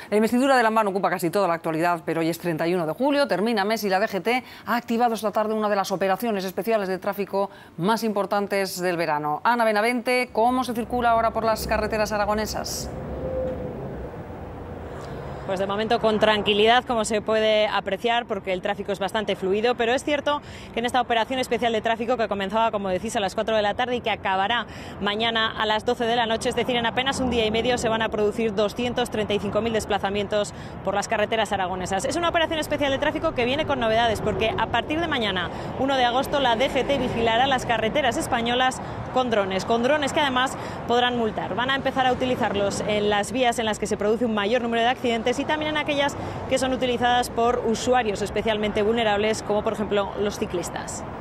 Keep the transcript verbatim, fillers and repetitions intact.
La investidura de Lambán ocupa casi toda la actualidad, pero hoy es treinta y uno de julio, termina mes y la D G T ha activado esta tarde una de las operaciones especiales de tráfico más importantes del verano. Ana Benavente, ¿cómo se circula ahora por las carreteras aragonesas? Pues de momento con tranquilidad, como se puede apreciar, porque el tráfico es bastante fluido, pero es cierto que en esta operación especial de tráfico que comenzaba, como decís, a las cuatro de la tarde y que acabará mañana a las doce de la noche, es decir, en apenas un día y medio se van a producir doscientos treinta y cinco mil desplazamientos por las carreteras aragonesas. Es una operación especial de tráfico que viene con novedades, porque a partir de mañana, uno de agosto, la D G T vigilará las carreteras españolas con drones, con drones que además podrán multar. Van a empezar a utilizarlos en las vías en las que se produce un mayor número de accidentes y también en aquellas que son utilizadas por usuarios especialmente vulnerables, como por ejemplo los ciclistas.